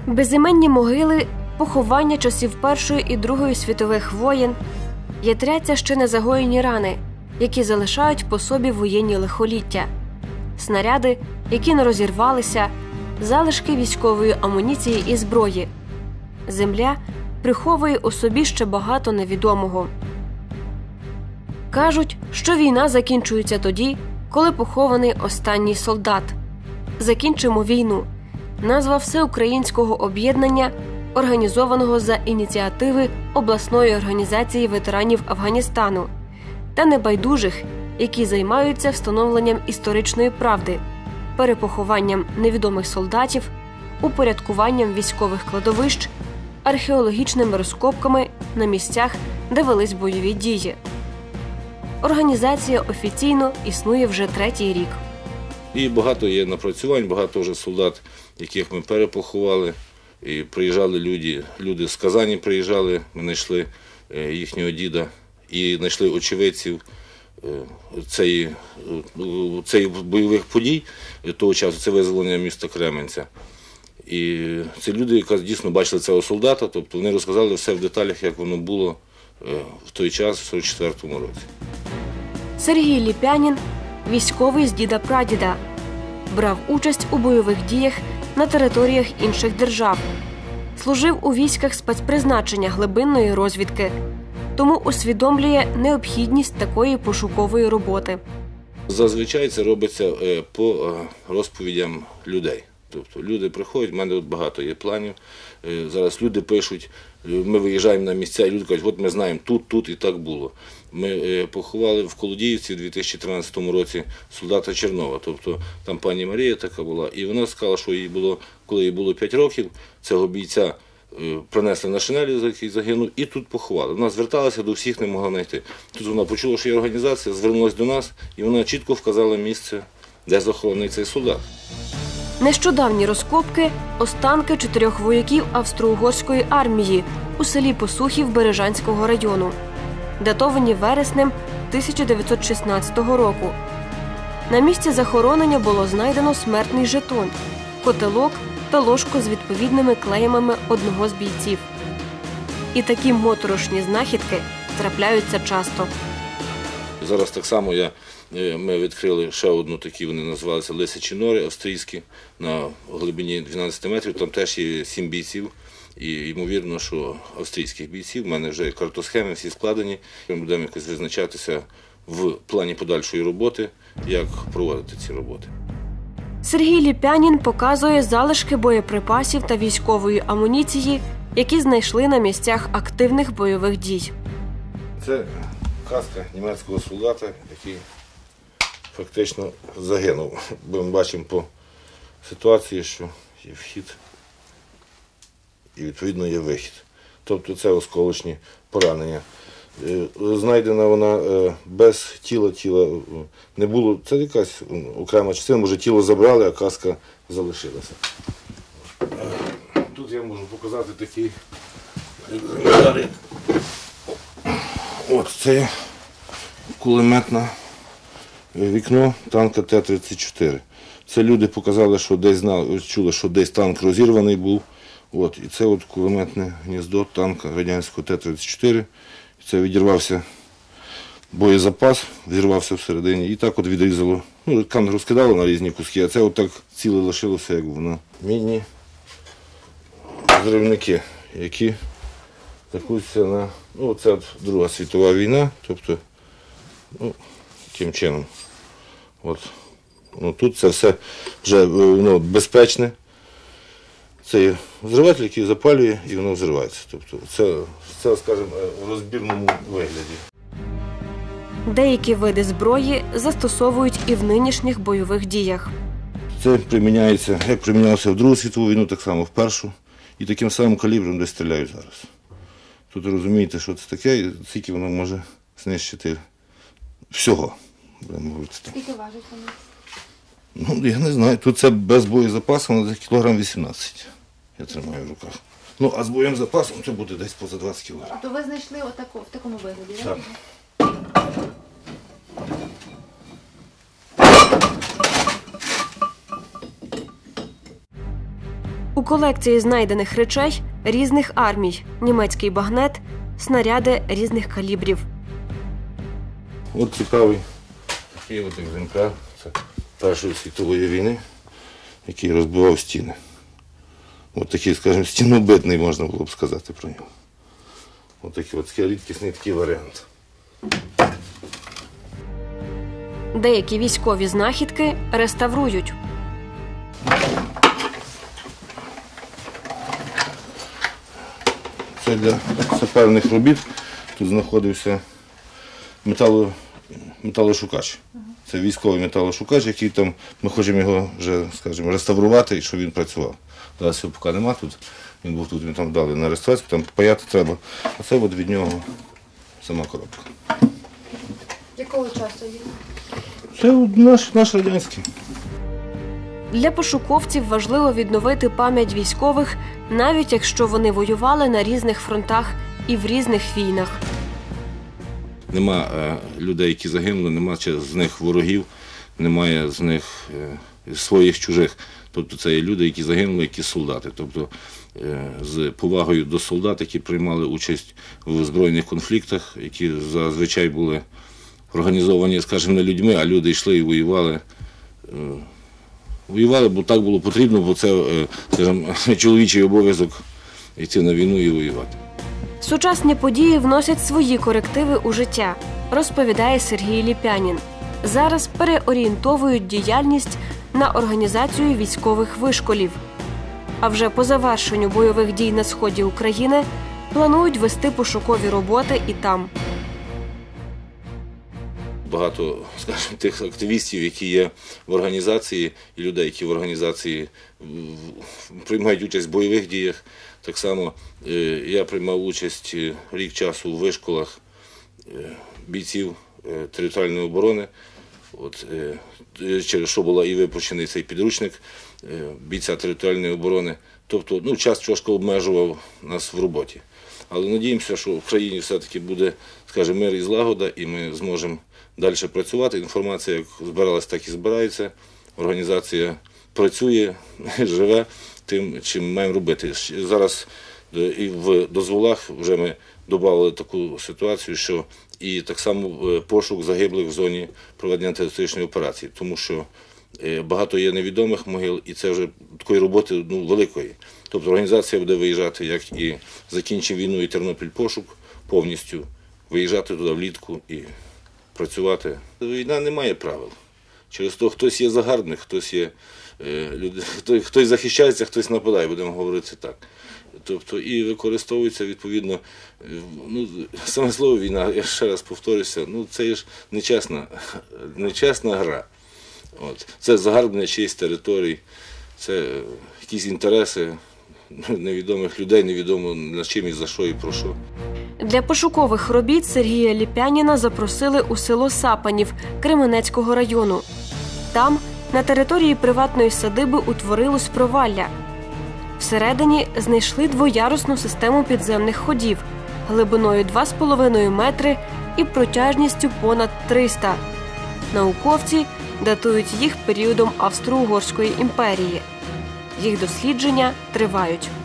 Безіменні могили, поховання часів Першої і Другої світових воєн, ятряться ще незагоєні рани, які залишають по собі воєнні лихоліття, снаряди, які не розірвалися, залишки військової амуніції і зброї. Земля приховує у собі ще багато невідомого. Кажуть, що війна закінчується тоді, коли похований останній солдат. «Закінчимо війну» – назва всеукраїнського об'єднання, організованого за ініціативи обласної організації ветеранів Афганістану та небайдужих, які займаються встановленням історичної правди, перепохованням невідомих солдатів, упорядкуванням військових кладовищ, археологічними розкопками на місцях, де велись бойові дії. Організація офіційно існує вже 3-й рік. І багато є напрацювань, багато вже солдат, яких ми перепоховали. І приїжджали люди з Казані приїжджали, ми знайшли їхнього діда і знайшли очевидців цієї бойових подій того часу, це визволення міста Кременця. І це люди, які дійсно бачили цього солдата, тобто вони розказали все в деталях, як воно було в той час, в 44-му році. Сергій Ліпянін – військовий з діда-прадіда. Брав участь у бойових діях на територіях інших держав. Служив у військах спецпризначення глибинної розвідки. Тому усвідомлює необхідність такої пошукової роботи. Зазвичай це робиться по розповідям людей. Тобто люди приходять, в мене тут багато є планів. Зараз люди пишуть, ми виїжджаємо на місця, і люди кажуть, от ми знаємо, тут і так було. Ми поховали в Колодіївці в 2013 році солдата Чернова. Тобто там пані Марія така була, і вона сказала, що їй було, коли їй було 5 років, цього бійця принесли на шинелі, який загинув, і тут поховали. Вона зверталася до всіх, не могла знайти. Тут вона почула, що є організація, звернулася до нас, і вона чітко вказала місце, де захований цей солдат. Нещодавні розкопки – останки 4 вояків австро-угорської армії у селі Посухів Бережанського району, датовані вереснем 1916 року. На місці захоронення було знайдено смертний жетон, котелок та ложку з відповідними клеймами одного з бійців. І такі моторошні знахідки трапляються часто. Зараз так само ми відкрили ще одну такі, вони називалися Лисячі нори австрійські, на глибині 12 метрів, там теж є 7 бійців. І ймовірно, що австрійських бійців, в мене вже картосхеми всі складені. Ми будемо якось визначатися в плані подальшої роботи, як проводити ці роботи. Сергій Ліпянін показує залишки боєприпасів та військової амуніції, які знайшли на місцях активних бойових дій. Це каска німецького солдата, який фактично загинув. Ми бачимо по ситуації, що є вхід і, відповідно, є вихід. Тобто це осколочні поранення. Знайдена вона без тіла не було. Це якась окрема частина, може тіло забрали, а каска залишилася. Тут я можу показати такі екземпляри. От це кулеметне вікно танка Т-34. Це люди показали, що десь чули, що десь танк розірваний був. От, і це от кулеметне гніздо танка радянського Т-34. Це відірвався боєзапас, відірвався всередині і так от відрізало. Ну, там розкидало на різні куски, а це от так ціле лишилося, як воно. Мінні зривники, які закінчуються на... Ну, це от Друга світова війна, тобто, ну, таким чином. От. Ну, тут це все вже безпечне. Це є взриватель, який запалює і воно взривається. Тобто це, скажімо, в розбірному вигляді. Деякі види зброї застосовують і в нинішніх бойових діях. Це приміняється, як примінялося в Другу світову війну, так само в Першу. І таким самим калібром, де стріляють зараз. Тут розумієте, що це таке, і скільки воно може знищити всього. Скільки важить воно? Ну, я не знаю. Тут це без боєзапасу, воно десь кілограм 18. Я тримаю в руках. Ну, а з боєзапасом це буде десь поза 20 кілограм. То ви знайшли в такому вигляді, так? У колекції знайдених речей різних армій, німецький багнет, снаряди різних калібрів. От цікавий такий от екземпляр. Це Першої світової війни, який розбивав стіни. От такий, скажімо, стінобитний, можна було б сказати про нього. От такий рідкісний такий варіант. Деякі військові знахідки реставрують. Це для саперних робіт. Тут знаходився металошукач. Це військовий металошукач, який там, ми хочемо його вже, скажімо, реставрувати, і щоб він працював. Зараз його поки нема тут. Він був тут, він там дали на реставрацію, там паяти треба. А це от від нього сама коробка. Якого часу він? Це наш радянський. Для пошуковців важливо відновити пам'ять військових, навіть якщо вони воювали на різних фронтах і в різних війнах. Нема людей, які загинули, нема з них ворогів, немає з них своїх чужих. Тобто це є люди, які загинули, які солдати. Тобто з повагою до солдат, які приймали участь в збройних конфліктах, які зазвичай були організовані, скажімо, не людьми, а люди йшли і воювали. Воювали, бо так було потрібно, бо це, скажімо, чоловічий обов'язок йти на війну і воювати. Сучасні події вносять свої корективи у життя, розповідає Сергій Ліпянін. Зараз переорієнтовують діяльність на організацію військових вишколів. А вже по завершенню бойових дій на сході України планують вести пошукові роботи і там. Багато, скажімо, тих активістів, які є в організації, і людей, які в організації приймають участь в бойових діях. Так само я приймав участь рік часу у вишколах бійців територіальної оборони, через що була і випущений цей підручник бійця територіальної оборони. Тобто, час трошки обмежував нас в роботі. Але надіємося, що в країні все-таки буде, скажімо, мир і злагода, і ми зможемо далі працювати. Інформація як збиралась, так і збирається. Організація працює, живе тим, чим маємо робити. Зараз і в дозволах вже ми додали таку ситуацію, що і так само пошук загиблих в зоні проведення антитерористичної операції, тому що багато є невідомих могил, і це вже такої роботи великої. Тобто організація буде виїжджати, як і закінчив війну і Тернопіль пошук, повністю виїжджати туди влітку і працювати. Війна не має правил. Через то хтось є загарбник, хтось захищається, хтось нападає, будемо говорити так. Тобто і використовується відповідно, саме слово війна, я ще раз повторюся, це ж нечесна гра. Це загарбнення чиїсь територій, це якісь інтереси невідомих людей, невідомо на чим і за що і про що. Для пошукових робіт Сергія Ліпяніна запросили у село Сапанів Кременецького району. Там, на території приватної садиби, утворилось провалля. Всередині знайшли двоярусну систему підземних ходів глибиною 2,5 метри і протяжністю понад 300. Науковці датують їх періодом Австро-Угорської імперії. Їх дослідження тривають.